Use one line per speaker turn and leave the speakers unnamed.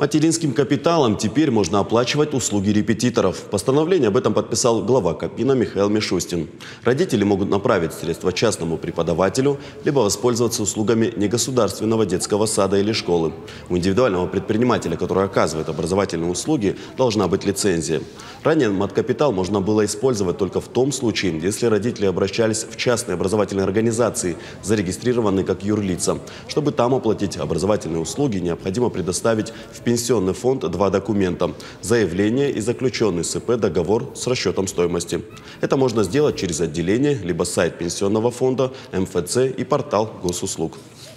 Материнским капиталом теперь можно оплачивать услуги репетиторов. Постановление об этом подписал глава Кабмина Михаил Мишустин. Родители могут направить средства частному преподавателю, либо воспользоваться услугами негосударственного детского сада или школы. У индивидуального предпринимателя, который оказывает образовательные услуги, должна быть лицензия. Ранее маткапитал можно было использовать только в том случае, если родители обращались в частные образовательные организации, зарегистрированные как юрлица. Чтобы там оплатить образовательные услуги, необходимо предоставить в пенсионный фонд два документа – заявление и заключенный с ИП договор с расчетом стоимости. Это можно сделать через отделение, либо сайт пенсионного фонда, МФЦ и портал госуслуг.